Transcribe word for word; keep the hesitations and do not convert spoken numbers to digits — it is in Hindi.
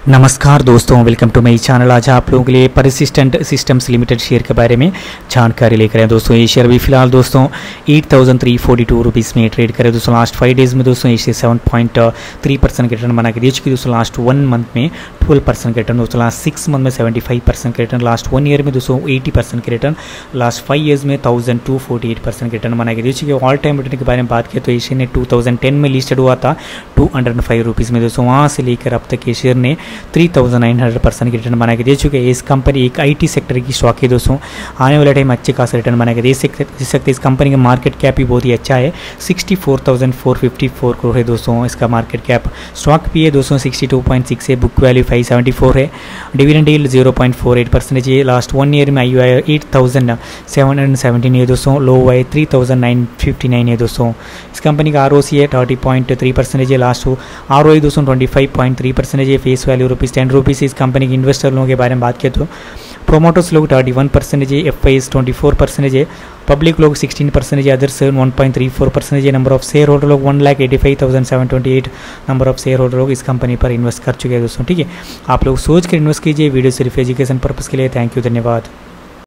नमस्कार दोस्तों, वेलकम टू माई चैनल। आज आप लोगों के लिए परसिस्टेंट सिस्टम्स लिमिटेड शेयर के बारे में जानकारी लेकर आए दोस्तों। ये शेयर अभी फिलहाल दोस्तों eight thousand three forty two rupees में ट्रेड करे दोस्तों। लास्ट फाइव डेज में दोस्तों इसे सेवन पॉइंट थ्री परसेंट के रिटर्न बना के दे चुकी दोस्तों। लास्ट वन मंथ में ट्वेल्व परसेंट के रिटर्न दोस्तों। लास्ट सिक्स मंथ में सेवेंटी फाइव परसेंट के रिटर्न। लास्ट वन ईयर में दोस्तों एटी परसेंट के रिटर्न। लास्ट फाइव ईयर्स में thousand two forty eight percent के रिटर्न बना के दे चुकी है। ऑल टाइम रिटर्न के बारे में बात करें तो ये शेयर ने टू थाउजेंड टेन में लिस्टेड हुआ था टू हंड्रेड फाइव रुपीज़ में दोस्तों। वहाँ से लेकर अब तक ये शेयर ने three thousand nine hundred percent की रिटर्न बना के दे चुके हैं। इस कंपनी एक आईटी सेक्टर की स्टॉक है दोस्तों। आने वाले टाइम अच्छे खासा रिटर्न बना के दे सकते दे सकते इस कंपनी का मार्केट कैप भी बहुत ही अच्छा है, sixty four thousand four fifty four crore है दोस्तों इसका मार्केट कैप। स्टॉक भी है दोस्तों सिक्सटी टू पॉइंट सिक्स है। Book value five seventy four है। Dividend yield zero point four eight percentage है। लास्ट वन ईयर में आई हुआ है eight thousand seven hundred seventeen है दोस्तों। लो हुआ है three thousand nine fifty nine है दोस्तों। इस कंपनी का आर ओ सी है थर्टी पॉइंट थ्री परसेंटेज है। लास्ट आर ओ आई दोस्तों twenty five point three percentage है। Face value rupees ten rupees. इस कंपनी के इन्वेस्टर लोगों के बारे में बात किया तो प्रोमोटर्स लोग थर्टी वन परसेंटेज है। F I S twenty four percentage है। पब्लिक लोग सिक्सटीन परसेंटेज है। Others one point three four percentage है। नंबर ऑफ शेयर होल्डर लोग one lakh eighty five thousand seven twenty eight number of share holder लोग इस कंपनी पर इन्वेस्ट कर चुके हैं दोस्तों। ठीक है, आप लोग सोच कर इन्वेस्ट कीजिए। वीडियो सिर्फ एजुकेशन पर्पज़ के लिए। थैंक यू, धन्यवाद।